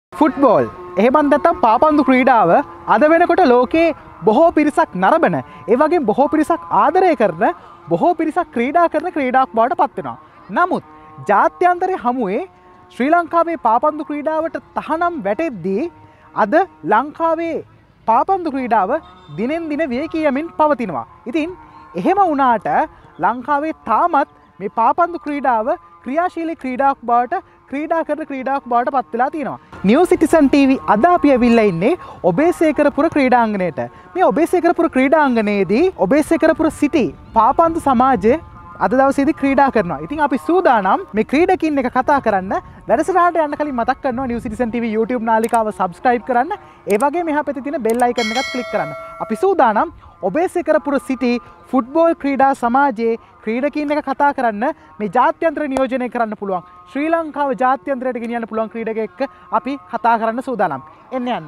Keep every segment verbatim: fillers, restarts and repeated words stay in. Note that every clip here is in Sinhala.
ෆුට්බෝල් එහෙමත් නැත්නම් පාපන්දු ක්‍රීඩාව අද වෙනකොට ලෝකේ බොහෝ පිරිසක් නරඹන ඒ වගේම බොහෝ පිරිසක් ආදරය කරන බොහෝ පිරිසක් ක්‍රීඩා කරන ක්‍රීඩාවක් බවට පත් වෙනවා. නමුත් ජාත්‍යන්තරයේ හමුවේ ශ්‍රී ලංකාවේ පාපන්දු ක්‍රීඩාවට තහනම් වැටෙද්දී අද ලංකාවේ පාපන්දු ක්‍රීඩාව දිනෙන් දින වියකී යමින් පවතිනවා. ඉතින් එහෙම වුණාට ලංකාවේ තාමත් මේ පාපන්දු ක්‍රීඩාව ක්‍රියාශීලී ක්‍රීඩාවක් බවට ක්‍රීඩා කරන ක්‍රීඩාවක් බවට පත් වෙලා තියෙනවා. නිව් සිටිසන් ටීවී අද අපි ඇවිල්ලා ඉන්නේ ඔබේසේකරපුර ක්‍රීඩාංගණයට. මේ ඔබේසේකරපුර ක්‍රීඩාංගණයේදී ඔබේසේකරපුර සිටි පාපන්දු සමාජය අද දවසේදී ක්‍රීඩා කරනවා. ඉතින් අපි සූදානම් මේ ක්‍රීඩකින් එක කතා කරන්න. වැඩසටහනට යන්න කලින් මතක් කරනවා නිව් සිටිසන් ටීවී YouTube නාලිකාව subscribe කරන්න. ඒ වගේම එහා පැත්තේ තියෙන bell icon එකත් click කරන්න. අපි සූදානම් ඔබේසේකරපුර සිටි ෆුට්බෝල් ක්‍රීඩා සමාජයේ ක්‍රීඩකින් එක කතා කරන්න මේ ජාත්‍යන්තර නියෝජනය කරන්න පුළුවන් ශ්‍රී ලංකාව ජාත්‍යන්තරයට ගෙනියන්න පුළුවන් ක්‍රීඩකයෙක් එක්ක අපි කතා කරන්න සූදානම්. එන්න යන්න.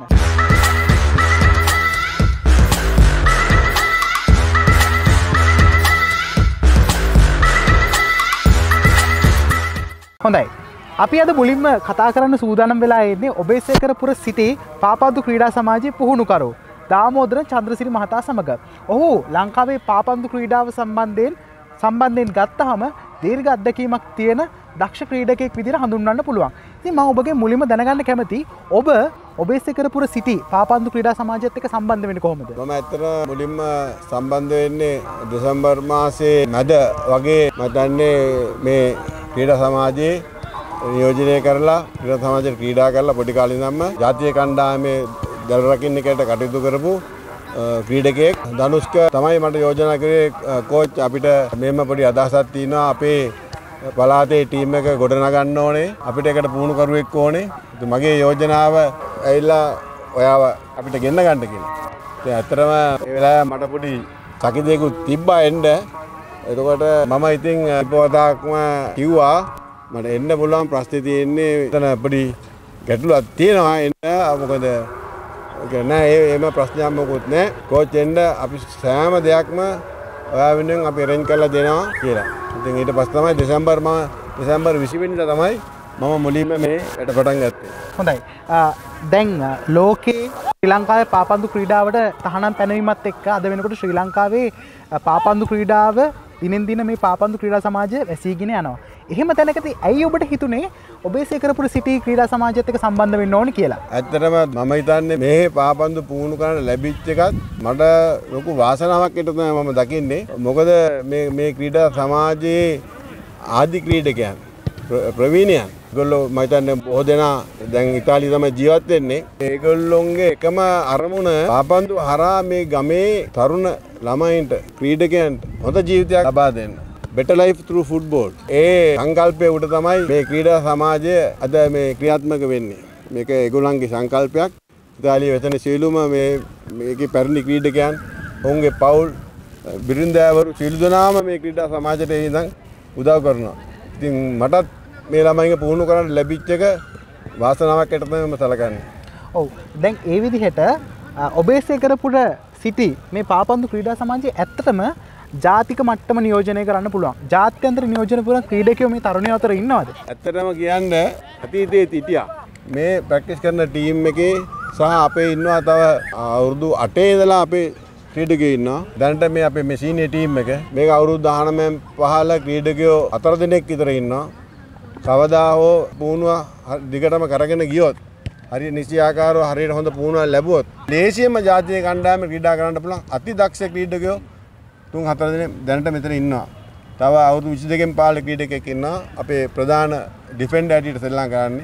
හොඳයි. අපි අද මුලින්ම කතා කරන්න සූදානම් වෙලා ඉන්නේ ඔබේසේකරපුර සිටි පාපන්දු ක්‍රීඩා සමාජයේ පුහුණුකරු දාමෝදරන් චන්ද්‍රසිරි මහතා සමග. ඔහු ලංකාවේ පාපන්දු ක්‍රීඩාව සම්බන්ධයෙන් සම්බන්ධයෙන් ගත්තහම දීර්ඝ අත්දැකීමක් තියෙන දක්ෂ ක්‍රීඩකයෙක් විදිහට හඳුන්වන්න පුළුවන්. ඉතින් මම ඔබගෙන් මුලින්ම දැනගන්න කැමති ඔබ ඔබේසේකරපුර සිටි පාපන්දු ක්‍රීඩා සමාජයත් එක්ක සම්බන්ධ වෙන්නේ කොහොමද? මම ඇත්තට මුලින්ම සම්බන්ධ වෙන්නේ දෙසැම්බර් මාසයේ මැද වගේ මම දන්නේ මේ ක්‍රීඩා සමාජයේ නියෝජනය කරලා ක්‍රීඩා සමාජයේ ක්‍රීඩා කරලා පොඩි කාලේ ඉඳන්ම ජාතිය කණ්ඩායමේ දල රකින්න එකට කටයුතු කරපු ක්‍රීඩකයෙක් ධනුෂ්ක තමයි මට යෝජනා කරේ කෝච් අපිට මෙහෙම පොඩි අදහසක් තියෙනවා අපේ පළාතේ ටීම් එක ගොඩනගන්න ඕනේ අපිට එකට පුහුණු කරුවෙක් ඕනේ ඉතින් මගේ යෝජනාව ඇවිල්ලා ඔයාව අපිට ගෙන්න ගන්න කියලා. ඉතින් ඇත්තටම ඒ වෙලාවේ මට පොඩි චකිතයකුත් තිබ්බා එන්න. එතකොට මම ඉතින් ඉපවතාවක්ම කිව්වා මට එන්න පුළුවන් ප්‍රශ්නේ තියෙන්නේ එතන පොඩි ගැටලුවක් තියෙනවා එන්න මොකද නෑ එහෙම ප්‍රශ්නයක් මොකුත් නෑ කෝච් එන්න අපි සෑම දෙයක්ම ඔයා වෙනුවෙන් අපි arrange කරලා දෙනවා කියලා. ඉතින් ඊට පස්සේ තමයි දෙසැම්බර් මම දෙසැම්බර් විසි වෙනිදා තමයි මම මුලින්ම මේ වැඩ පටන් ගත්තේ. හොඳයි. දැන් ලෝකේ ශ්‍රී ලංකාවේ පාපන්දු ක්‍රීඩාවට තහනම් පැනවීමත් එක්ක අද වෙනකොට ශ්‍රී ලංකාවේ පාපන්දු ක්‍රීඩාව දිනෙන් දින මේ පාපන්දු ක්‍රීඩා සමාජය වැසීගෙන යනවා. එහෙම තැනකදී ඇයි ඔබට හිතුනේ ඔබේසේකරපුර සිටි ක්‍රීඩා සමාජයත් එක්ක සම්බන්ධ වෙන්න ඕනේ කියලා? ඇත්තටම මම හිතන්නේ මේ පාපන්දු පුහුණු කරන්න ලැබිච්ච එකත් මට ලොකු වාසනාවක් හිට තමයි මම දකින්නේ. මොකද මේ මේ ක්‍රීඩා සමාජයේ ආදි ක්‍රීඩකයන් ප්‍රවීණයන් ඒගොල්ලෝ මම හිතන්නේ බොහෝ දෙනා දැන් ඉතාලියේ තමයි ජීවත් වෙන්නේ. ඒගොල්ලොන්ගේ එකම අරමුණ පාපන්දු හරහා මේ ගමේ තරුණ ළමයින්ට ක්‍රීඩකයන්ට හොඳ ජීවිතයක් ලබා දෙන්න. Better life through football. ඒ සංකල්පය උඩ තමයි මේ ක්‍රීඩා සමාජය අද මේ ක්‍රියාත්මක වෙන්නේ. මේක ඒගොල්ලන්ගේ සංකල්පයක්. ඉතාලියේ වෙතන සියලුම මේ මේකේ පැරණි ක්‍රීඩකයන්, ඔවුන්ගේ පවුල්, බිරින්දෑවරු සියලු දෙනාම මේ ක්‍රීඩා සමාජයට ඉඳන් උදව් කරනවා. ඉතින් මටත් මේ ළමයින්ගේ පුහුණු කරන්න ලැබිච්ච එක වාසනාවක් ඇට තමයි මම සලකන්නේ. ඔව්. දැන් ඒ විදිහට ඔබේසේකරපුර සිටි මේ පාපන්දු ක්‍රීඩා සමාජයේ ඇත්තටම ජාතික මට්ටම නියෝජනය කරන්න පුළුවන්. ජාත්‍යන්තර නියෝජන පුරන ක්‍රීඩකයෝ මේ තරුණයෝ අතර ඉන්නවද? ඇත්තටම කියන්නේ අතීතයේ හිටියා. මේ ප්‍රැක්ටිස් කරන ටීම් එකේ සහ අපේ ඉන්නවා තව අවුරුදු අටේ ඉඳලා අපේ ක්‍රීඩකයෝ ඉන්නවා. දැනට මේ අපේ මේ සීනියර් ටීම් එක මේක අවුරුදු දහනවයෙන් පහළ ක්‍රීඩකයෝ හතර දෙනෙක් විතර ඉන්නවා. කවදා හෝ පුහුණුව දිගටම කරගෙන ගියොත් හරිය නිසියාකාරව හරියට හොඳ පුහුණුවක් ලැබුවොත් දේශීයම ජාතික කණ්ඩායම ක්‍රීඩා කරන්න පුළුවන් අති දක්ෂ ක්‍රීඩකයෝ තුන් හතර දෙනෙක් දැනට මෙතන ඉන්නවා. තව අවුරුදු විසි දෙකකින් පහළ ක්‍රීඩකයෙක් ඉන්නවා. අපේ ප්‍රධාන ඩිෆෙන්ඩර් හැටියට සෙල්ලම් කරන්නේ.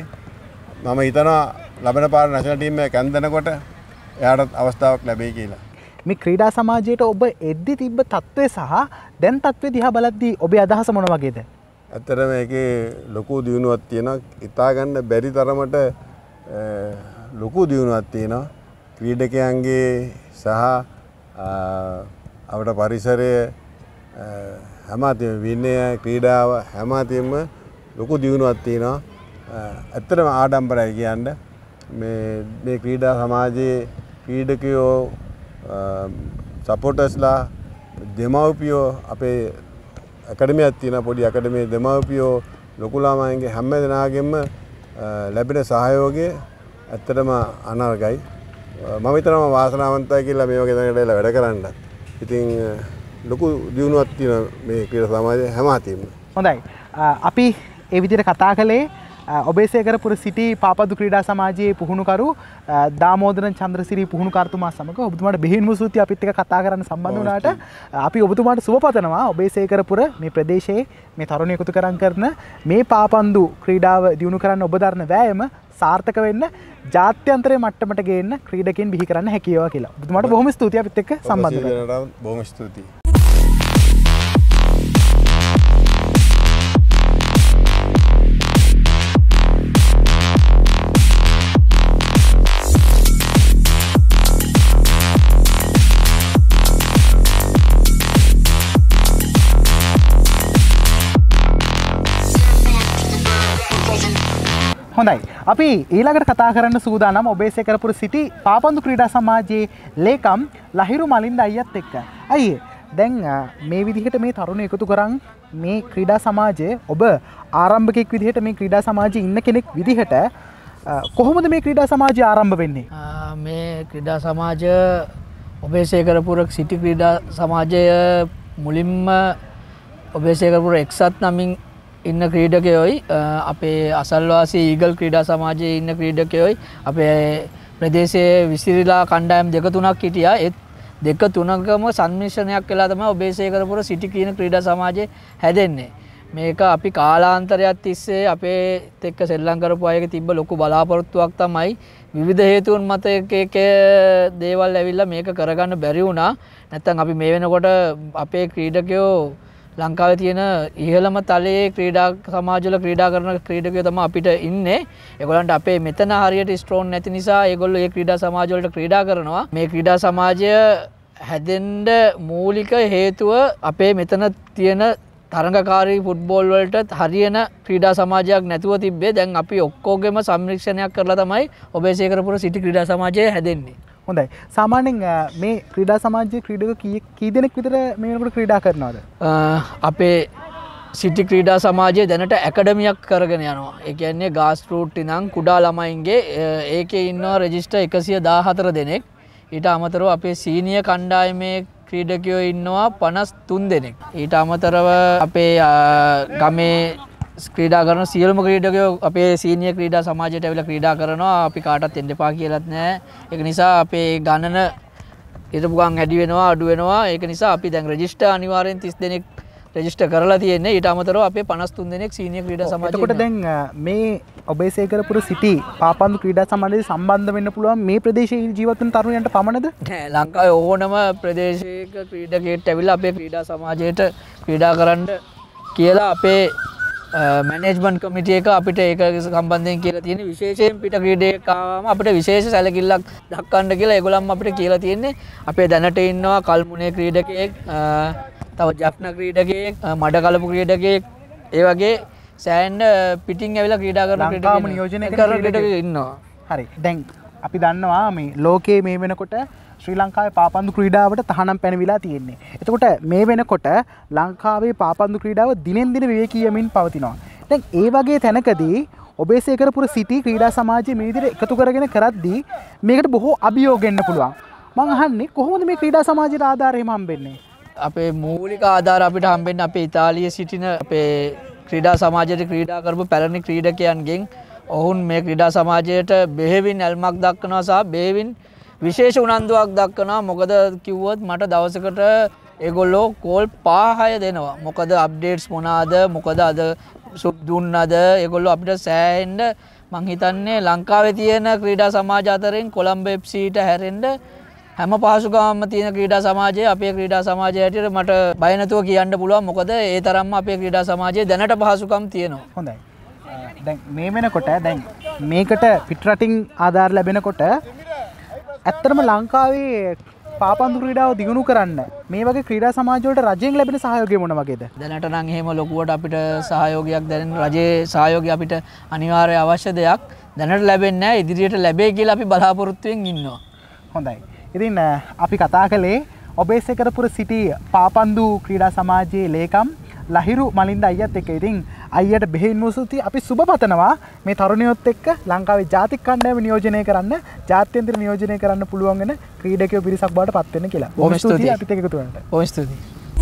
මම හිතනවා ලබන පාර නැෂනල් ටීම් එක කැඳනකොට එයාටත් අවස්ථාවක් ලැබෙයි කියලා. මේ ක්‍රීඩා සමාජයට ඔබ එද්දි තිබ්බ තත්ත්වය සහ දැන් තත්ත්වය දිහා බලද්දී ඔබේ අදහස මොන වගේද? ඇත්තටම මේකේ ලොකු දියුණුවක් තියෙනවා. හිතා ගන්න බැරි තරමට ලොකු දියුණුවක් තියෙනවා. ක්‍රීඩකයන්ගේ සහ අපට පරිසරය හැමතිස්සෙම විනය ක්‍රීඩාව හැමතිස්සෙම ලොකු දියුණුවක් තියෙනවා. ඇත්තටම ආඩම්බරයි කියන්නේ මේ මේ ක්‍රීඩා සමාජයේ ක්‍රීඩකයෝ සපෝටර්ස්ලා දෙමව්පියෝ අපේ ඇකඩමියක් තියෙනවා පොඩි ඇකඩමියේ දෙමව්පියෝ ලොකු ළමයින්ගේ හැම දෙනාගෙම ලැබෙන සහයෝගය ඇත්තටම අනර්ගයි. මම හිතනවා වාසනාවන්තයි කියලා මේ වගේ තැනකට එලා වැඩ කරන්න. ඉතින් ලොකු දියුණුවක් තියෙන මේ ක්‍රීඩා සමාජයේ හැම අතින්ම. හොඳයි. අපි ඒ විදිහට කතා කළේ ඔබේසේකරපුර සිටි පාපදු ක්‍රීඩා සමාජයේ පුහුණුකරු දාමෝදරන් චන්ද්‍රසිරි පුහුණුකර්තුමා සමග ඔබතුමාට බෙහෙවින්ම ස්තුතියි අපිත් එක්ක කතා කරන්න සම්බන්ධ වුණාට. අපි ඔබතුමාට සුබ පතනවා ඔබේසේකරපුර මේ ප්‍රදේශයේ මේ තරුණ එකතු කරන් කරන මේ පාපන්දු ක්‍රීඩාව දියුණු කරන්න ඔබ දරන වෑයම සාර්ථක වෙන්න ජාත්‍යන්තරයේ මට්ටමට ගේන්න ක්‍රීඩකයන් බිහි කරන්න හැකියාව කියලා. ඔබතුමාට බොහොම ස්තුතියි අපිත් එක්ක සම්බන්ධ වෙන්න. බොහොම ස්තුතියි. හොඳයි. අපි ඊළඟට කතා කරන්න සූදානම් ඔබේසේකරපුර සිටි පාපන්දු ක්‍රීඩා සමාජයේ ලේකම් ලහිරු මලින්ද අයියත් එක්ක. අයියේ දැන් මේ විදිහට මේ තරුණ එකතු කරන් මේ ක්‍රීඩා සමාජයේ ඔබ ආරම්භකෙක් විදිහට මේ ක්‍රීඩා සමාජයේ ඉන්න කෙනෙක් විදිහට කොහොමද මේ ක්‍රීඩා සමාජය ආරම්භ වෙන්නේ? මේ ක්‍රීඩා සමාජය ඔබේසේකරපුර සිටි ක්‍රීඩා සමාජය මුලින්ම ඔබේසේකරපුර එක්සත් නමින් ඉන්න ක්‍රීඩකයෝයි අපේ අසල්වාසී ඊගල් ක්‍රීඩා සමාජයේ ඉන්න ක්‍රීඩකයෝයි අපේ ප්‍රදේශයේ විසිරිලා කණ්ඩායම් දෙක තුනක් හිටියා. ඒ දෙක තුනකම සම්මිශ්‍රණයක් වෙලා තමයි ඔබේසේකරපුර සිටි කියන ක්‍රීඩා සමාජය හැදෙන්නේ. මේක අපි කාලාන්තරයක් තිස්සේ අපේ එක්ක සෙල්ලම් කරපු අයගේ තිබ්බ ලොකු බලාපොරොත්තුවක් තමයි විවිධ හේතුන් මත එක එක දේවල් ඇවිල්ලා මේක කරගන්න බැරි වුණා. නැත්තම් අපි මේ වෙනකොට අපේ ක්‍රීඩකයෝ ලංකාවේ තියෙන ඉහළම තලයේ ක්‍රීඩා සමාජවල ක්‍රීඩා කරන ක්‍රීඩකයෝ තමයි අපිට ඉන්නේ. ඒගොල්ලන්ට අපේ මෙතන හරියට ස්ට්‍රෝන් නැති නිසා ඒගොල්ලෝ මේ ක්‍රීඩා සමාජ වලට ක්‍රීඩා කරනවා. මේ ක්‍රීඩා සමාජය හැදෙන්න මූලික හේතුව අපේ මෙතන තියෙන තරඟකාරී ෆුට්බෝල් වලට හරියන ක්‍රීඩා සමාජයක් නැතුව තිබ්බේ. දැන් අපි ඔක්කොගෙම සම්මිශ්‍රණයක් කරලා තමයි ඔබේසේකරපුර සිටි ක්‍රීඩා සමාජය හැදෙන්නේ. හොඳයි. සාමාන්‍යයෙන් මේ ක්‍රීඩා සමාජයේ ක්‍රීඩක කී කී දෙනෙක් විතර මේ වෙනකොට ක්‍රීඩා කරනවද? අපේ සිටි ක්‍රීඩා සමාජයේ දැනට ඇකඩමියක් කරගෙන යනවා. ඒ කියන්නේ ගාස් රූට් ඉඳන් කුඩා ළමයින්ගේ ඒකේ ඉන්නවා රෙජිස්ටර් එකසිය දාහතර දෙනෙක්. ඊට අමතරව අපේ සීනියර් කණ්ඩායමේ ක්‍රීඩකයෝ ඉන්නවා පනස් තුන් දෙනෙක්. ඊට අමතරව අපේ ගමේ ක්‍රීඩා කරන සියලුම ක්‍රීඩකයෝ අපේ සීනියර් ක්‍රීඩා සමාජයට ඇවිල්ලා ක්‍රීඩා කරනවා. අපි කාටවත් එන්න එපා කියලාත් නැහැ. ඒක නිසා අපේ ගණන ඊටපු ගමන් වැඩි වෙනවා අඩු වෙනවා. ඒක නිසා අපි දැන් රෙජිස්ටර් අනිවාර්යෙන් තිස් දෙනෙක් රෙජිස්ටර් කරලා තියෙන්නේ. ඊට අමතරව අපේ පනස් තුන් දෙනෙක් සීනියර් ක්‍රීඩා සමාජයේ. එතකොට දැන් මේ ඔබේසේකරපුර සිටි පාපන්දු ක්‍රීඩා සමාජයේ සම්බන්ධ වෙන්න පුළුවන් මේ ප්‍රදේශයේ ජීවත් වෙන තරුණයන්ට පමණද? නෑ, ලංකාවේ ඕනම ප්‍රදේශයක ක්‍රීඩකයෙක්ට ඇවිල්ලා අපේ ක්‍රීඩා සමාජයට ක්‍රීඩා කරන්න කියලා අපේ මැනේජ්මන්ට් කමිටි එක අපිට ඒක සම්බන්ධයෙන් කියලා තියෙන විශේෂයෙන් පිට ක්‍රීඩකයෙක් ආවම අපිට විශේෂ සැලකිල්ලක් දක්වන්න කියලා ඒගොල්ලන්ම අපිට කියලා තියෙන්නේ. අපේ දැනට ඉන්නවා කල්මුනේ ක්‍රීඩකයෙක්, තව ජප්න ක්‍රීඩකයෙක්, මඩකලපු ක්‍රීඩකයෙක්, ඒ වගේ සෑහෙන පිටින් ඇවිල්ලා ක්‍රීඩා කරන ලංකාවම නියෝජනය කරන ක්‍රීඩකයෙක් ඉන්නවා. හරි. දැන් අපි දන්නවා මේ ලෝකයේ මේ වෙනකොට ශ්‍රී ලංකාවේ පාපන්දු ක්‍රීඩාවට තහනම් පැනවිලා තියෙන්නේ. එතකොට මේ වෙනකොට ලංකාවේ පාපන්දු ක්‍රීඩාව දිනෙන් දින විවේකී යමින් පවතිනවා. දැන් ඒ වගේ තැනකදී ඔබේසේකරපුර සිටි ක්‍රීඩා සමාජයේ මේ විදිහට එකතු කරගෙන කරද්දී මේකට බොහෝ අභියෝග එන්න පුළුවන්. මම අහන්නේ කොහොමද මේ ක්‍රීඩා සමාජයට ආධාර එහෙම හම්බෙන්නේ? අපේ මූලික ආධාර අපිට හම්බෙන්නේ අපේ ඉතාලියේ සිටින අපේ ක්‍රීඩා සමාජයට ක්‍රීඩා කරපු පැරණි ක්‍රීඩකයන්ගෙන්. ඔවුන් මේ ක්‍රීඩා සමාජයට බෙහෙවින් ඇල්මක් දක්වනවා සහ බෙහෙවින් විශේෂ උනන්දුවක් දක්වනවා. මොකද කිව්වොත් මට දවසකට ඒගොල්ලෝ කෝල් පහ හය දෙනවා. මොකද අප්ඩේට්ස් මොනවාද, මොකද අද සුබ් දුන්නද, ඒගොල්ලෝ අපිට සෑහෙන්න මං හිතන්නේ ලංකාවේ තියෙන ක්‍රීඩා සමාජ අතරින් කොළඹ එෆ් සීට හැරෙන්න හැම පහසුකමක්ම තියෙන ක්‍රීඩා සමාජයේ අපේ ක්‍රීඩා සමාජය හැටියට මට බය නැතුව කියන්න පුළුවන්. මොකද ඒ තරම්ම අපේ ක්‍රීඩා සමාජයේ දැනට පහසුකම් තියෙනවා. හොඳයි. දැන් මේ වෙනකොට දැන් මේකට පිටරටින් ආධාර ලැබෙනකොට ඇත්තටම ලංකාවේ පාපන්දු ක්‍රීඩාව දියුණු කරන්න මේ වගේ ක්‍රීඩා සමාජ වලට රජයෙන් ලැබෙන සහයෝගය මොන වගේද? දැනට නම් එහෙම ලොකුවට අපිට සහයෝගයක් දැනෙන රජයේ සහයෝගය අපිට අනිවාර්ය අවශ්‍ය දෙයක්. දැනට ලැබෙන්නේ නැහැ. ඉදිරියට ලැබෙයි කියලා අපි බලාපොරොත්තුෙන් ඉන්නවා. හොඳයි. ඉතින් අපි කතා කළේ ඔබේසේකරපුර සිටි පාපන්දු ක්‍රීඩා සමාජයේ ලේකම් ලහිරු මලින්ද අයියත් එක්ක. ඉතින් අයියට බෙහෙවින්ම ස්තුතියි. අපි සුබ පතනවා මේ තරුණියොත් එක්ක ලංකාවේ ජාතික කණ්ඩායම නියෝජනය කරන්න, ජාත්‍යන්තර නියෝජනය කරන්න පුළුවන් වෙන ක්‍රීඩකයෝ පිරිසක් බවට පත් වෙන්න කියලා. බොහොම ස්තුතියි අපිත් එක්ක එකතු වෙන්නට. බොහොම ස්තුතියි.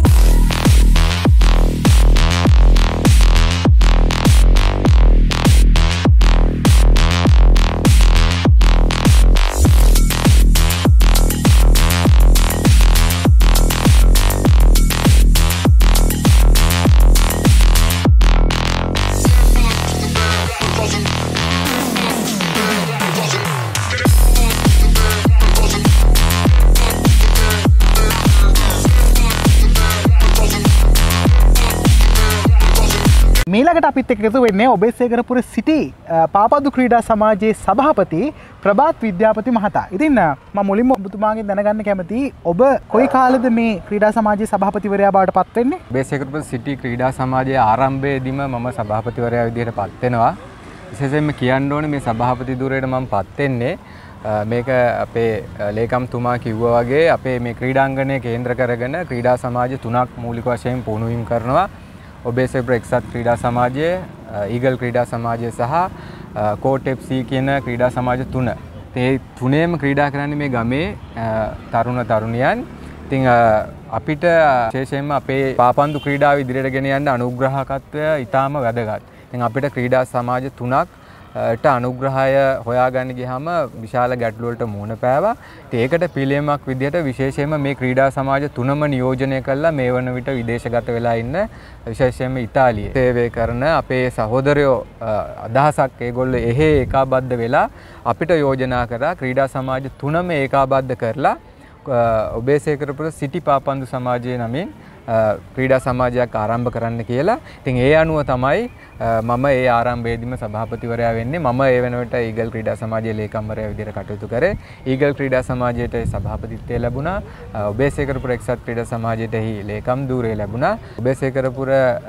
මීළඟට අපිත් එක්ක එකතු වෙන්නේ ඔබේසේකරපුර සිටි පාපන්දු ක්‍රීඩා සමාජයේ සභාපති ප්‍රභාත් විද්‍යාපති මහතා. ඉතින් මම මුලින්ම ඔබතුමාගෙන් දැනගන්න කැමතියි ඔබ කොයි කාලෙද මේ ක්‍රීඩා සමාජයේ සභාපතිවරයා බවට පත් වෙන්නේ? ඔබේසේකරපුර සිටි ක්‍රීඩා සමාජයේ ආරම්භයේදීම මම සභාපතිවරයා විදිහට පත් වෙනවා. විශේෂයෙන්ම කියන්න ඕනේ මේ සභාපති ධුරයට මම පත් වෙන්නේ මේක අපේ ලේකම්තුමා කිව්වා වගේ අපේ මේ ක්‍රීඩාංගණය කේන්ද්‍ර කරගෙන ක්‍රීඩා සමාජ තුනක් මූලික වශයෙන් පුහුණුවීම් කරනවා. ඔබේසේකරපුර එක්සත් ක්‍රීඩා සමාජය, ඊගල් ක්‍රීඩා සමාජය සහ කෝට් එෆ් සී කියන ක්‍රීඩා සමාජ තුන. මේ තුනේම ක්‍රීඩා කරන්නේ මේ ගමේ තරුණ තරුණියන්. ඉතින් අපිට විශේෂයෙන්ම අපේ පාපන්දු ක්‍රීඩාව ඉදිරියට ගෙන යන්න අනුග්‍රහකත්වය ඉතාම වැදගත්. ඉතින් අපිට ක්‍රීඩා සමාජ තුනක් ට අනුග්‍රහය හොයාගන්න ගියාම විශාල ගැටලු වලට මුහුණ පෑවා. ඉතින් ඒකට පිළියමක් විදිහට විශේෂයෙන්ම මේ ක්‍රීඩා සමාජ තුනම නියෝජනය කළා මේ වන විට විදේශගත වෙලා ඉන්න විශේෂයෙන්ම ඉතාලියේ සේවය කරන අපේ සහෝදරයෝ අදහසක් ඒගොල්ලෝ එහෙ ඒකාබද්ධ වෙලා අපිට යෝජනා කරා ක්‍රීඩා සමාජ තුනම ඒකාබද්ධ කරලා ඔබේසේකරපුර සිටි පාපන්දු සමාජයේ නමින් ක්‍රීඩා සමාජයක් ආරම්භ කරන්න කියලා. ඉතින් ඒ අනුව තමයි මම ඒ ආරම්භයේදීම සභාපතිවරයා වෙන්නේ. මම ඒ වෙනකොට ඊගල් ක්‍රීඩා සමාජයේ ලේකම්වරයා විදිහට කටයුතු කරේ. ඊගල් ක්‍රීඩා සමාජයට සභාපතිත්වය ලැබුණා. ඔබේසේකරපුර එක්සත් ක්‍රීඩා සමාජයට ලේකම් ධූරය ලැබුණා. ඔබේසේකරපුර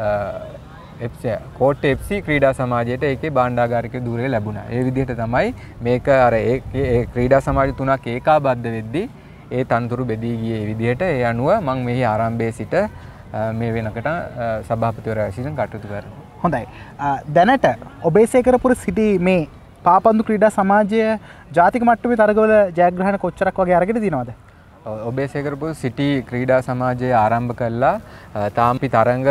කෝට් එෆ් සී ක්‍රීඩා සමාජයට ඒකේ භාණ්ඩාගාරික ධූරය ලැබුණා. ඒ විදිහට තමයි මේක අර ඒ ක්‍රීඩා සමාජ තුනක් ඒකාබද්ධ වෙද්දී ඒ තනතුරු බෙදී ගියේ විදිහට ඒ අනුව මම මෙහි ආරම්භයේ සිට මේ වෙනකට සභාපතිවරයා විසින් කටයුතු කරනවා. හොඳයි. දැනට ඔබේසේකරපුර සිටි මේ පාපන්දු ක්‍රීඩා සමාජය ජාතික මට්ටමේ තරගවල ජයග්‍රහණ කොච්චරක් වගේ අරගෙන තිනවද? ඔබේසේකරපුර සිටි ක්‍රීඩා සමාජය ආරම්භ කළා තාම අපි තරඟ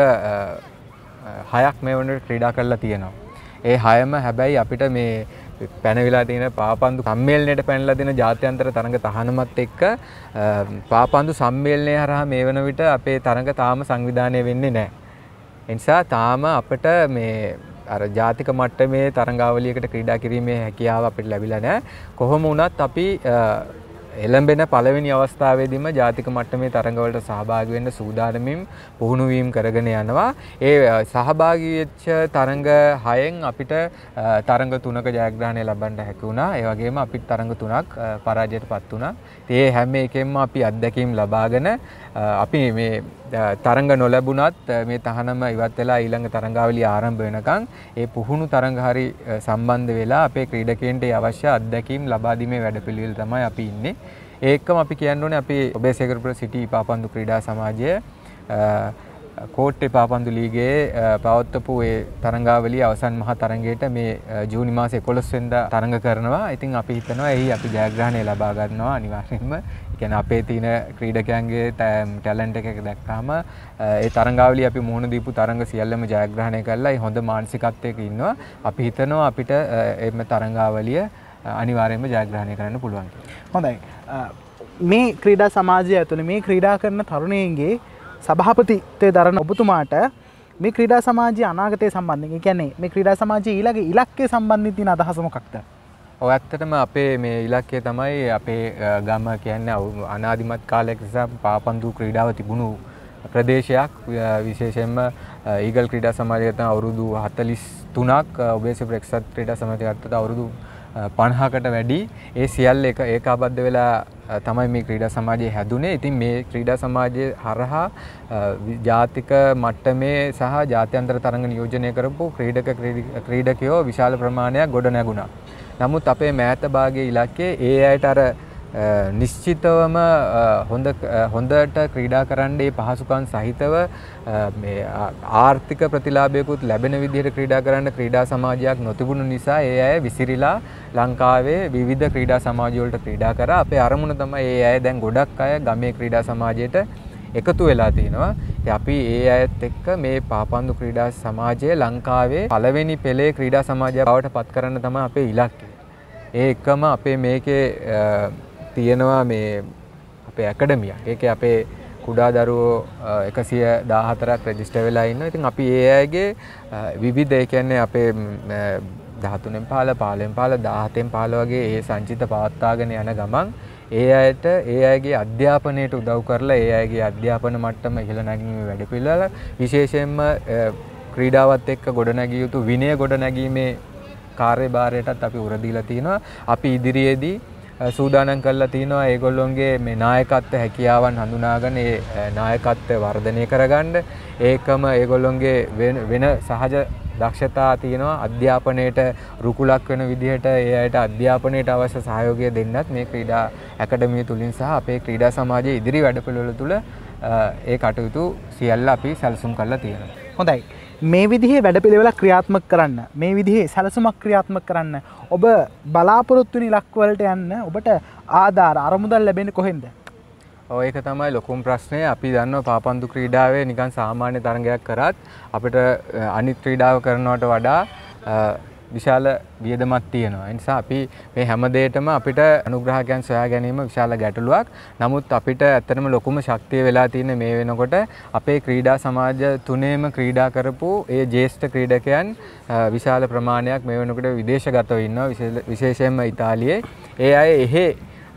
හයක් මේ වෙනකොට ක්‍රීඩා කරලා තියෙනවා. ඒ හයම හැබැයි අපිට මේ පැනවිලා තියෙන පාපන්දු සම්මේලනයට පැනලා දෙන ජාත්‍යන්තර තරඟ තහනමත් එක්ක පාපන්දු සම්මේලනය හරහා මේ වන විට අපේ තරඟ තාම සංවිධානය වෙන්නේ නැහැ. ඒ නිසා තාම අපිට මේ අර ජාතික මට්ටමේ තරඟාවලියකට ක්‍රීඩා කිරීමේ හැකියාව අපිට ලැබිලා නැහැ. කොහොම වුණත් අපි එළඹෙන පළවෙනි අවස්ථාවේදීම ජාතික මට්ටමේ තරඟවලට සහභාගී වෙන්න සූදානමින් පුහුණු වීම කරගෙන යනවා. ඒ සහභාගී වෙච්ච තරඟ හයෙන් අපිට තරඟ තුනක ජයග්‍රහණය ලබන්න හැකි වුණා. ඒ වගේම අපිට තරඟ තුනක් පරාජයටපත් වුණා. ඒ හැම එකෙන්ම අපි අත්දැකීම් ලබාගෙන අපි මේ තරඟ නොලැබුණත් මේ තහනම ඉවත් වෙලා ඊළඟ තරඟාවලිය ආරම්භ වෙනකන් ඒ පුහුණු තරඟ හරි සම්බන්ධ වෙලා අපේ ක්‍රීඩකයන්ට අවශ්‍ය අත්දැකීම් ලබා දීමේ වැඩපිළිවෙල තමයි අපි ඉන්නේ. ඒකම අපි කියන්න ඕනේ අපි ඔබේසේකරපුර සිටි පාපන්දු ක්‍රීඩා සමාජය කෝට්ටේ පාපන්දු ලීගයේ පවත්වපු ඒ තරඟාවලිය අවසන් මහා තරඟයට මේ ජූනි මාසේ එකොළොස් වෙනිදා තරඟ කරනවා. ඉතින් අපි හිතනවා එහි අපි ජයග්‍රහණය ලබා ගන්නවා අනිවාර්යයෙන්ම. ඒ කියන්නේ අපේ තියෙන ක්‍රීඩකයන්ගේ ටැලන්ට් එක දැක්කම ඒ තරඟාවලිය අපි මුහුණ දීපු තරඟ සියල්ලම ජයග්‍රහණය කළා. ඒ හොඳ මානසිකත්වයක ඉන්නවා. අපි හිතනවා අපිට එම තරඟාවලිය අනිවාර්යයෙන්ම ජයග්‍රහණය කරන්න පුළුවන් කියලා. හොඳයි. මේ ක්‍රීඩා සමාජය ඇතුළේ මේ ක්‍රීඩා කරන තරුණයන්ගේ සභාපතිත්වයේ දරන ඔබතුමාට මේ ක්‍රීඩා සමාජයේ අනාගතය සම්බන්ධයෙන්, ඒ කියන්නේ මේ ක්‍රීඩා සමාජයේ ඊළඟ ඉලක්කය සම්බන්ධයෙන් තියෙන අදහස මොකක්ද? ඔය ඇත්තටම අපේ මේ ඉලක්කය තමයි අපේ ගම කියන්නේ අනාදිමත් කාලයක නිසා පාපන්දු ක්‍රීඩාව තිබුණු ප්‍රදේශයක්. විශේෂයෙන්ම ඊගල් ක්‍රීඩා සමාජයට අවුරුදු හතළිස් තුනක් ඔබේසේකරපුර එක්සත් ක්‍රීඩා සමාජයට අවුරුදු පනහකට වැඩි ඒ සියල්ල එක ඒකාබද්ධ වෙලා තමයි මේ ක්‍රීඩා සමාජය හැදුනේ. ඉතින් මේ ක්‍රීඩා සමාජයේ හරහා ජාතික මට්ටමේ සහ ජාත්‍යන්තර තරඟ නියෝජනය කරපු ක්‍රීඩක ක්‍රීඩකයෝ විශාල ප්‍රමාණයක් ගොඩ නැගුණා. නමුත් අපේ මෑත භාගයේ ඉලක්කය ඒ අයට අර නිශ්චිතවම හොඳ හොඳට ක්‍රීඩා කරන්න ඒ පහසුකම් සහිතව මේ ආර්ථික ප්‍රතිලාභයකුත් ලැබෙන විදිහට ක්‍රීඩා කරන්න ක්‍රීඩා සමාජයක් නොතිබුණු නිසා ඒ අය විසිරිලා ලංකාවේ විවිධ ක්‍රීඩා සමාජ වලට ක්‍රීඩා කරා. අපේ අරමුණ තමයි ඒ අය දැන් ගොඩක් අය ගමේ ක්‍රීඩා සමාජයට එකතු වෙලා තිනවා. ඉතින් අපි ඒ අයත් එක්ක මේ පාපන්දු ක්‍රීඩා සමාජය ලංකාවේ පළවෙනි පෙළේ ක්‍රීඩා සමාජයක් බවට පත් කරන්න තමයි අපේ ඉලක්කය. ඒ එකම අපේ මේකේ තියෙනවා මේ අපේ ඇකඩමියක්. ඒකේ අපේ කුඩා දරුවෝ එකසිය දාහතරක් රෙජිස්ටර් වෙලා ඉන්නවා. ඉතින් අපි ඒ අයගේ විවිධ ඒ කියන්නේ අපේ දහතුනෙන් පහළ, පහළෙන් පහළ, දහහතෙන් පහළ වගේ ඒ සංචිත පවත්වාගෙන යන ගමන් ඒ අයට ඒ අයගේ අධ්‍යාපනයට උදව් කරලා ඒ අයගේ අධ්‍යාපන මට්ටම ඉහළ නැගීමේ වැඩපිළිවෙල විශේෂයෙන්ම ක්‍රීඩාවත් එක්ක ගොඩනැගිය යුතු විනය ගොඩනැගීමේ කාර්යභාරයටත් අපි උර දීලා තිනවා. අපි ඉදිරියේදී සූදානම් කරලා තිනවා ඒගොල්ලොන්ගේ මේ නායකත්ව හැකියාවන් හඳුනාගෙන ඒ නායකත්වය වර්ධනය කරගන්න. ඒකම ඒගොල්ලොන්ගේ වෙන සහජ දක්ෂතා තියෙනවා අධ්‍යාපනයට රුකුලක් වෙන විදිහට ඒ අයට අධ්‍යාපනයට අවශ්‍ය සහයෝගය දෙන්නත් මේ ක්‍රීඩා ඇකඩමිය තුලින් සහ අපේ ක්‍රීඩා සමාජයේ ඉදිරි වැඩපිළිවෙල තුල ඒ කටයුතු සියල්ල අපි සැලසුම් කරලා තියෙනවා. හොඳයි. මේ විදිහේ වැඩපිළිවෙලක් ක්‍රියාත්මක කරන්න, මේ විදිහේ සැලසුමක් ක්‍රියාත්මක කරන්න ඔබ බලාපොරොත්තු වෙන ඉලක්ක වලට යන්න ඔබට ආධාර අරමුදල් ලැබෙන්නේ කොහෙන්ද? ඔව් ඒක තමයි ලොකුම ප්‍රශ්නය. අපි දන්නවා පාපන්දු ක්‍රීඩාවේ නිකන් සාමාන්‍ය තරඟයක් කරත් අපිට අනිත් ක්‍රීඩාව කරනවට වඩා විශාල වියදමක් තියෙනවා. ඒ නිසා අපි මේ හැම දෙයකම අපිට අනුග්‍රහකයන් සොයා ගැනීම විශාල ගැටලුවක්. නමුත් අපිට ඇත්තටම ලොකුම ශක්තිය වෙලා තියෙන්නේ මේ වෙනකොට අපේ ක්‍රීඩා සමාජ තුනේම ක්‍රීඩා කරපු ඒ ජ්‍යෙෂ්ඨ ක්‍රීඩකයන් විශාල ප්‍රමාණයක් මේ වෙනකොට විදේශගතව ඉන්නවා. විශේෂයෙන්ම ඉතාලියේ. ඒ අය එහෙ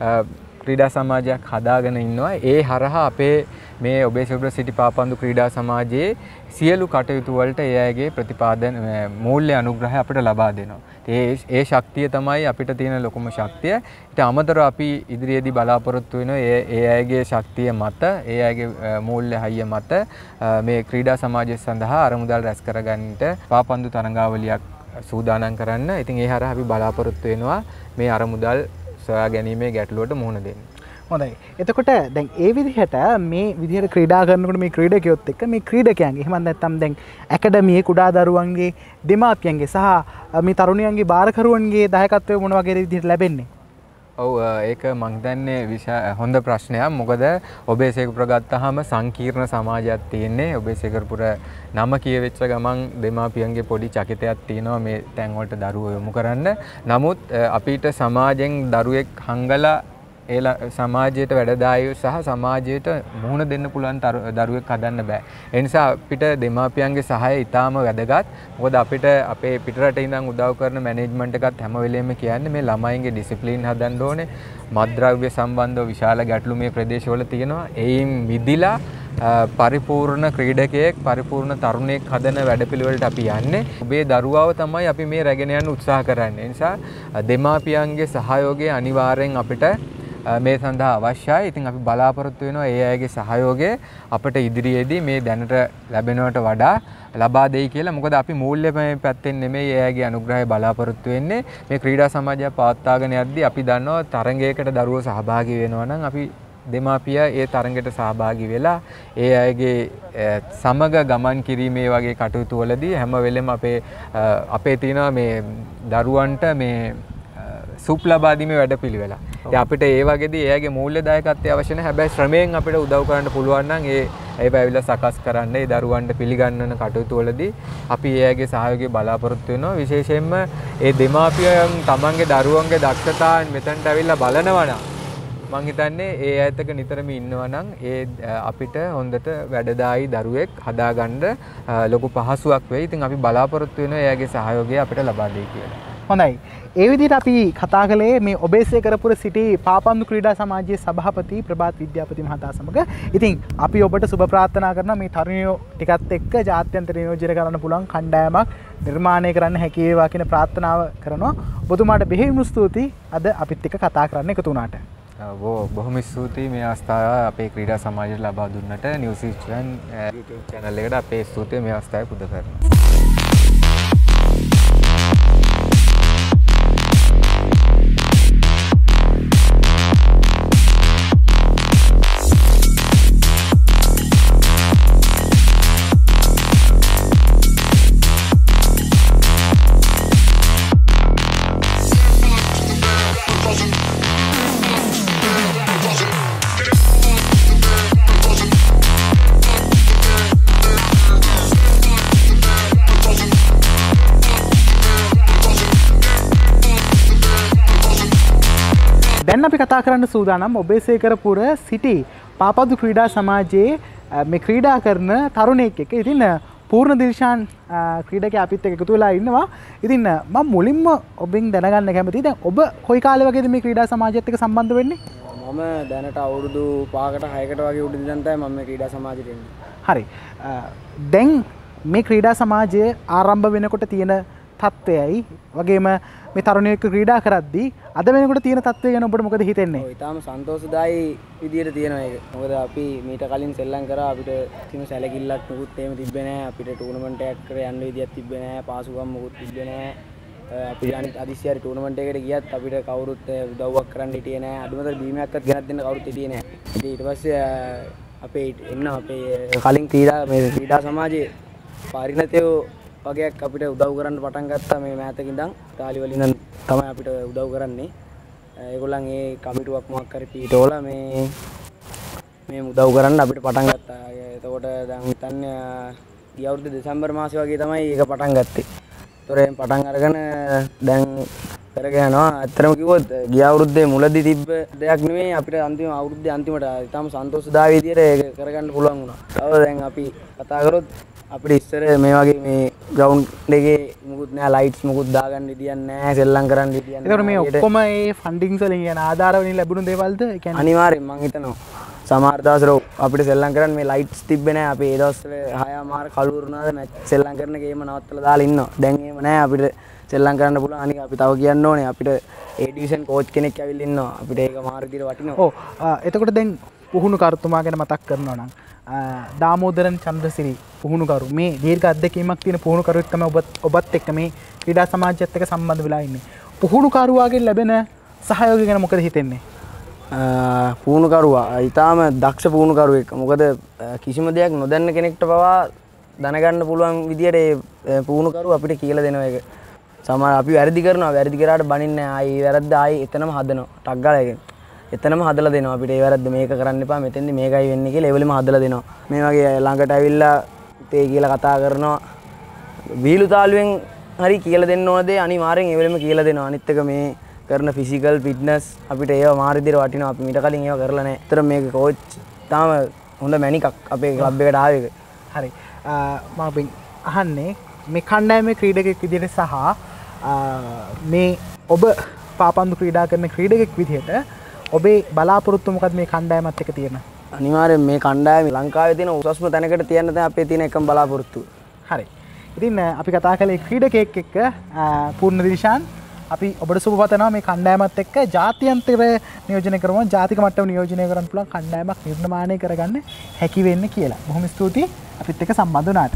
ක්‍රීඩා සමාජයක් හදාගෙන ඉන්නවා. ඒ හරහා අපේ මේ ඔබේසෙකරපුර සිටි පාපන්දු ක්‍රීඩා සමාජයේ සියලු කටයුතු වලට ඒ අයගේ ප්‍රතිපාදන මූල්‍ය අනුග්‍රහය අපිට ලබා දෙනවා. ඒ ඒ ශක්තිය තමයි අපිට තියෙන ලොකුම ශක්තිය. ඊට අමතරව අපි ඉදිරියේදී බලාපොරොත්තු වෙනවා ඒ ඒ අයගේ ශක්තිය මත, ඒ අයගේ මූල්‍ය හයිය මත මේ ක්‍රීඩා සමාජය සඳහා අරමුදල් රැස් කරගන්නට පාපන්දු තරඟාවලියක් සූදානම් කරන්න. ඉතින් ඒ හරහා අපි බලාපොරොත්තු වෙනවා මේ අරමුදල් සොයා ගැනීමේ ගැටලුවට මුහුණ දෙන්න. හොඳයි. එතකොට දැන් ඒ විදිහට මේ විදිහට ක්‍රීඩා කරනකොට මේ ක්‍රීඩකයොත් එක්ක මේ ක්‍රීඩකයන්ගේ එහෙම නැත්නම් දැන් ඇකඩමියේ කුඩා දරුවන්ගේ දෙමාපියන්ගේ සහ මේ තරුණියන්ගේ බාරකරුවන්ගේ දායකත්වය මොන වගේ විදිහට ලැබෙන්නේ? ඔව් ඒක මම හිතන්නේ හොඳ ප්‍රශ්නයක්. මොකද ඔබේසෙකරපුර ගත්තාම සංකීර්ණ සමාජයක් තියෙන්නේ. ඔබේසෙකරපුර නම කියවෙච්ච ගමන් දෙමාපියන්ගේ පොඩි චකිතයක් තියෙනවා මේ තැන් වලට දරුවෝ යොමු කරන්න. නමුත් අපිට සමාජයෙන් දරුවෙක් හංගලා ඒ සමාජයට වැඩදායී සහ සමාජයට මුහුණ දෙන්න පුළුවන් දරුවෙක් හදන්න බෑ. ඒ නිසා අපිට දෙමාපියන්ගේ සහාය ඉතාම වැදගත්. මොකද අපිට අපේ පිටරට ඉඳන් උදව් කරන මැනේජ්මන්ට් එකත් හැම වෙලෙම කියන්නේ මේ ළමයින්ගේ ඩිසිප්ලින් හදන්න ඕනේ. මත්ද්‍රව්‍ය සම්බන්ධව විශාල ගැටලු මේ ප්‍රදේශවල තියෙනවා. ඒයින් මිදිලා පරිපූර්ණ ක්‍රීඩකයෙක් පරිපූර්ණ තරුණයෙක් හදන වැඩපිළිවෙලට අපි යන්නේ. ඔබේ දරුවාව තමයි අපි මේ රැගෙන යන්න උත්සාහ කරන්නේ. ඒ නිසා දෙමාපියන්ගේ සහයෝගය අනිවාර්යෙන් අපිට මේ සඳහා අවශ්‍යයි. ඉතින් අපි බලාපොරොත්තු වෙනවා ඒ අයගේ සහයෝගය අපිට ඉදිරියේදී මේ දැනට ලැබෙනවට වඩා ලබා දෙයි කියලා. මොකද අපි මූල්‍යමය පැත්තෙන් නෙමෙයි ඒ අයගේ අනුග්‍රහය බලාපොරොත්තු වෙන්නේ. මේ ක්‍රීඩා සමාජය පවත්වාගෙන යද්දී අපි දන්නවා තරඟයකට දරුවෝ සහභාගී වෙනවා නම් අපි දෙමාපිය ඒ තරඟයට සහභාගී වෙලා ඒ අයගේ සමග ගමන් කිරීමේ වගේ කටයුතු වලදී හැම වෙලෙම අපේ අපේ තියෙනවා මේ දරුවන්ට මේ සුප් ලබා දීමේ වැඩපිළිවෙල. ඉතින් අපිට ඒ වගේදී එයාගේ මූල්‍ය දායකත්වය අවශ්‍ය නැහැ. හැබැයි ශ්‍රමයෙන් අපිට උදව් කරන්න පුළුවන් නම් ඒ ඒ පැවිලා සකස් කරන්න, ඒ දරුවන්ට පිළිගන්නන කටයුතු වලදී අපි එයාගේ සහයෝගය බලාපොරොත්තු වෙනවා. විශේෂයෙන්ම ඒ දෙමාපියන් තමන්ගේ දරුවන්ගේ දක්ෂතාවන් මෙතනට ඇවිල්ලා බලනවා නම් මං හිතන්නේ ඒ ඇත්තක නිතරම ඉන්නවා නම් ඒ අපිට හොඳට වැඩදායි දරුවෙක් හදාගන්න ලොකු පහසුවක් වෙයි. ඉතින් අපි බලාපොරොත්තු වෙනවා එයාගේ සහයෝගය අපිට ලබා දෙයි කියලා. හොඳයි. ඒ විදිහට අපි කතා කළේ මේ ඔබේසෙකරපුර සිටි පාපන්දු ක්‍රීඩා සමාජයේ සභාපති ප්‍රභාත් විද්‍යාපති මහතා සමග. ඉතින් අපි ඔබට සුබ ප්‍රාර්ථනා කරනවා මේ තරුණයෝ ටිකත් එක්ක ජාත්‍යන්තර නියෝජනය කරන්න පුළුවන් කණ්ඩායමක් නිර්මාණය කරන්න හැකි වේවා කියන ප්‍රාර්ථනාව කරනවා. ඔබතුමාට බෙහෙවින්ම ස්තුතියි අද අපිත් එක්ක කතා කරන්න එකතු වුණාට. බොහොම ස්තුතියි මේ අවස්ථාව අපේ ක්‍රීඩා සමාජයට ලබා දුන්නට. නිවුස් ඊස්ටර්න් YouTube channel එකට අපේ ස්තුතිය මේ අවස්ථාවේ පුද කරනවා. දැන් අපි කතා කරන්න සූදානම් ඔබේසේකරපුර සිටි පාපදු ක්‍රීඩා සමාජයේ මේ ක්‍රීඩා කරන තරුණයෙක් එක්ක. ඉතින් පූර්ණ දිල්ෂාන් ක්‍රීඩකයා අපිත් එක්ක එකතු වෙලා ඉන්නවා. ඉතින් මම මුලින්ම ඔබෙන් දැනගන්න කැමතියි දැන් ඔබ කොයි කාලේ වගේද මේ ක්‍රීඩා සමාජයත් එක්ක සම්බන්ධ වෙන්නේ? මම දැනට අවුරුදු පහකට හයකට වගේ උඩ ඉඳන් තමයි මම මේ ක්‍රීඩා සමාජයට එන්නේ. හරි. දැන් මේ ක්‍රීඩා සමාජය ආරම්භ වෙනකොට තියෙන තත්ත්වයයි වගේම මේ තරුණයෙක් ක්‍රීඩා කරද්දී අද වෙනකොට තියෙන තත්ත්වය ගැන ඔබට මොකද හිතෙන්නේ? ඔය ඊටාම සන්තෝෂදායී විදියට තියෙනවා ඒක. මොකද අපි මීට කලින් සෙල්ලම් කරා අපිට කිසිම සැලකිල්ලක් නුකුත් එහෙම තිබ්බේ නැහැ. අපිට ටූර්නමන්ට් එකක් කර යන්න විදියක් තිබ්බේ නැහැ. පාසුකම් මොකුත් තිබ්බේ නැහැ. අපි අනිත් අදිසියාරි ටූර්නමන්ට් එකකට ගියත් අපිට කවුරුත් උදව්වක් කරන්න හිටියේ නැහැ. අඩුමතර බීමයක්වත් ගෙනත් දෙන්න කවුරුත් හිටියේ නැහැ. ඉතින් ඊට පස්සේ අපේ එන්න අපේ කලින් ක්‍රීඩා මේ ක්‍රීඩා සමාජයේ පරිණතයෝ වගේක් අපිට උදව් කරන්න පටන් ගත්තා මේ මෑතක ඉඳන්. තාලි වලින් තමයි අපිට උදව් කරන්නේ. ඒගොල්ලන් ඒ කමිටුවක් මොකක් හරි පීටෝලා මේ මේ උදව් කරන්න අපිට පටන් ගත්තා. එතකොට දැන් හිතන්නේ ගිය අවුරුද්දේ දෙසැම්බර් මාසේ වගේ තමයි ඒක පටන් ගත්තේ. ඒතොරෙන් පටන් අරගෙන දැන් කරගෙන යනවා. ඇත්තටම කිව්වොත් ගිය අවුරුද්දේ මුලදී තිබ්බ දෙයක් නෙමෙයි අපිට අන්තිම අවුරුද්දේ අන්තිමට ඊටාම සන්තෝෂදායී විදියට ඒක කරගන්න පුළුවන් වුණා. තව දැන් අපි කතා කරොත් අපිට ඉස්සර මේ වගේ මේ ග්‍රවුන්ඩ් එකේ මුකුත් නෑ ලයිට්ස් මුකුත් දාගන්න විදියක් නෑ සෙල්ලම් කරන්න විදියක් නෑ. ඒතකොට මේ ඔක්කොම මේ ෆන්ඩින්ග්ස් වලින් යන ආධාර වලින් ලැබුණු දේවල්ද? ඒ කියන්නේ අනිවාර්යෙන් මං හිතනවා සමහර දවස්වල අපිට සෙල්ලම් කරන්න මේ ලයිට්ස් තිබ්බේ නෑ. අපි ඒ දවස්වල හය මාර කළුරුනාද මැච් සෙල්ලම් කරන ගේම නවත්තලා දාලා ඉන්නවා. දැන් එහෙම නෑ අපිට සෙල්ලම් කරන්න පුළුවන්. අනික අපි තව කියන්න ඕනේ අපිට ඒ ඩිවිෂන් කෝච් කෙනෙක් ඇවිල්ලා ඉන්නවා. අපිට ඒක මාර විදියට වටිනවා. ඔව්. එතකොට දැන් පුහුණු කරුතුමා ගැන මතක් කරනවා නම් දාමෝදරන් චන්ද්‍රසිරි පුහුණුකරු මේ දීර්ඝ අත්දැකීමක් තියෙන පුහුණුකරුවෙක් තමයි ඔබ ඔබත් එක්ක මේ ක්‍රීඩා සමාජයත් එක්ක සම්බන්ධ වෙලා ඉන්නේ. පුහුණුකරුවාගෙන් ලැබෙන සහයෝගය ගැන මොකද හිතෙන්නේ? පුහුණුකරුවා ඊටාම දක්ෂ පුහුණුකරුවෙක්. මොකද කිසිම දෙයක් නොදන්න කෙනෙක්ට පවා දැනගන්න පුළුවන් විදියට ඒ පුහුණුකරුව අපිට කියලා දෙනවා ඒක. සමහර අපි වැරදි කරනවා. වැරදි කරාට බනින්නේ ආයි වැරද්ද ආයි එතනම හදනවා. ටක් ගාලා ඒක. එතනම හදලා දෙනවා අපිට ඒ වැරද්ද මේක කරන්න එපා මෙතෙන්දි මේකයි වෙන්නේ කියලා ඒවලෙම හදලා දෙනවා. මේ වගේ ළඟට ඇවිල්ලා තේ කියලා කතා කරනවා. වීලු තාලුවෙන් හරි කියලා දෙන්න ඕන දේ අනිවාර්යෙන් ඒවලෙම කියලා දෙනවා. අනිත් එක මේ කරන ෆිසිකල් ෆිට්නස් අපිට ඒව මාර විදිහට වටිනවා. අපි මීට කලින් ඒව කරලා නැහැ. ඒතර මේක කෝච් තාම හොඳ මැනිකක් අපේ ක්ලබ් එකට ආවේ. හරි. මම අහන්නේ මේ කණ්ඩායමේ ක්‍රීඩකෙක් විදිහට සහ මේ ඔබ පාපන්දු ක්‍රීඩා කරන ක්‍රීඩකෙක් විදිහට ඔබේ බලාපොරොත්තු මොකක්ද මේ කණ්ඩායමත් එක්ක තියෙන? අනිවාර්යෙන් මේ කණ්ඩායම ලංකාවේ තියෙන උසස්ම තැනකට තියන්න තමයි අපේ තියෙන එකම බලාපොරොත්තුව. හරි. ඉතින් අපි කතා කළේ ක්‍රීඩකයෙක් එක්ක පූර්ණ දිල්ෂාන්. අපි ඔබට සුබ පතනවා මේ කණ්ඩායමත් එක්ක ජාත්‍යන්තර නියෝජනය කරනවා ජාතික මට්ටම නියෝජනය කරන්න පුළුවන් කණ්ඩායමක් නිර්මාණය කරගන්න හැකි වෙන්න කියලා. බොහොම ස්තුතියි අපිත් එක්ක සම්බන්ධ වුණාට.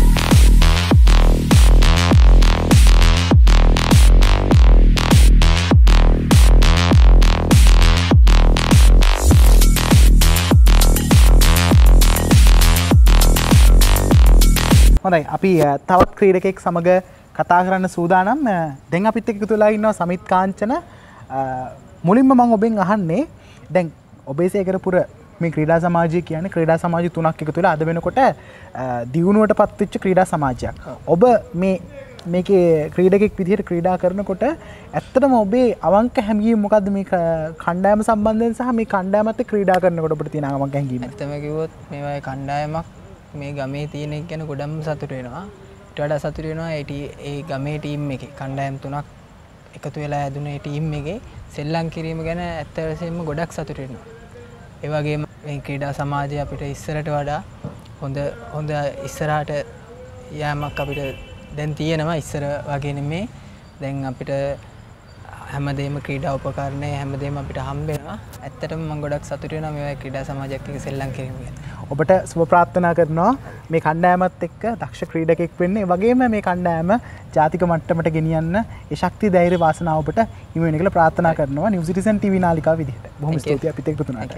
හොඳයි අපි තවත් ක්‍රීඩකෙක් සමග කතා කරන්න සූදානම්. දැන් අපිත් එක්ක එකතු වෙලා ඉන්නවා සමිත් කාංචන. මුලින්ම මම ඔබෙන් අහන්නේ දැන් ඔබේසේකරපුර මේ ක්‍රීඩා සමාජය කියන්නේ ක්‍රීඩා සමාජ තුනක් එකතු වෙලා අද වෙනකොට දියුණුවටපත් වෙච්ච ක්‍රීඩා සමාජයක්. ඔබ මේ මේකේ ක්‍රීඩකෙක් විදිහට ක්‍රීඩා කරනකොට ඇත්තටම ඔබේ අවංක හැඟීම මොකද්ද මේ කණ්ඩායම සම්බන්ධයෙන් සහ මේ කණ්ඩායමත් එක්ක ක්‍රීඩා කරනකොට ඔබට තියෙන අවංක හැඟීම? ඇත්තම කිව්වොත් මේ වගේ කණ්ඩායමක් මේ ගමේ තියෙන එක ගැන ගොඩම සතුට වෙනවා. ඊට වඩා සතුට වෙනවා ඒ ගමේ ටීම් එකේ කණ්ඩායම් තුනක් එකතු වෙලා හැදුන ඒ ටීම් එකේ සෙල්ලම් කිරීම ගැන ඇත්ත වශයෙන්ම ගොඩක් සතුට වෙනවා. ඒ වගේම මේ ක්‍රීඩා සමාජය අපිට ඉස්සරට වඩා හොඳ හොඳ ඉස්සරහට යෑමක් අපිට දැන් තියෙනවා. ඉස්සර වගේ නෙමේ. දැන් අපිට හැමදේම ක්‍රීඩා උපකරණ හැමදේම අපිට හම්බ වෙනවා. ඇත්තටම මම ගොඩක් සතුට වෙනවා මේ වගේ ක්‍රීඩා සමාජයක් එක්ක සෙල්ලම් කිරීම ගැන. ඔබට සුබ ප්‍රාර්ථනා කරනවා මේ කණ්ඩායමත් එක්ක දක්ෂ ක්‍රීඩකෙක් වෙන්න. ඒ වගේම මේ කණ්ඩායම ජාතික මට්ටමට ගෙනියන්න ඒ ශක්තිය ධෛර්ය වාසනාව ඔබට හිමි වෙන්න කියලා ප්‍රාර්ථනා කරනවා නිව් සිටිසන් ටීවී නාලිකාව විදිහට. බොහොම ස්තුතියි අපිත් එක්ක තුනට.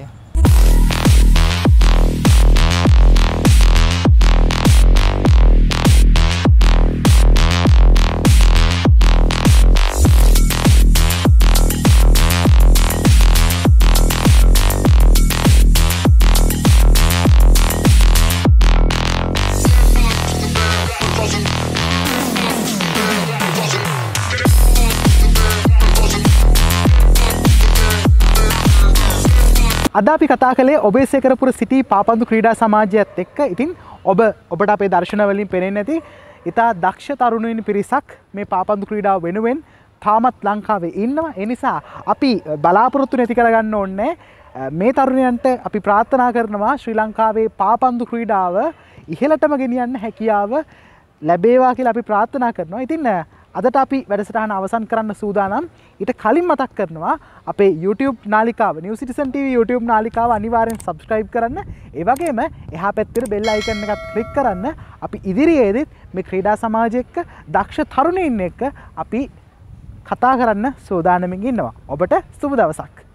අද අපි කතා කළේ ඔබේසේකරපුර සිටි පාපන්දු ක්‍රීඩා සමාජයත් එක්ක. ඉතින් ඔබ ඔබට අපේ දර්ශන වලින් පෙනෙන්නේ නැති ඉතා දක්ෂ තරුණයින් පිරිසක් මේ පාපන්දු ක්‍රීඩාව වෙනුවෙන් තාමත් ලංකාවේ ඉන්නවා. ඒ නිසා අපි බලාපොරොත්තු නැති කරගන්න ඕනේ. මේ තරුණයන්ට අපි ප්‍රාර්ථනා කරනවා ශ්‍රී ලංකාවේ පාපන්දු ක්‍රීඩාව ඉහළටම ගෙනියන්න හැකියාව ලැබේවා කියලා අපි ප්‍රාර්ථනා කරනවා. ඉතින් අදට අපි වැඩසටහන අවසන් කරන්න සූදානම්. ඊට කලින් මතක් කරනවා අපේ YouTube නාලිකාව New Citizen T V YouTube නාලිකාව අනිවාර්යෙන් subscribe කරන්න. ඒ වගේම එහා පැත්තේ bell icon එකත් click කරන්න. අපි ඉදිරියේදීත් මේ ක්‍රීඩා සමාජය එක්ක දක්ෂ තරුණයින් එක්ක අපි කතා කරන්න සූදානමින් ඉන්නවා. ඔබට සුබ දවසක්.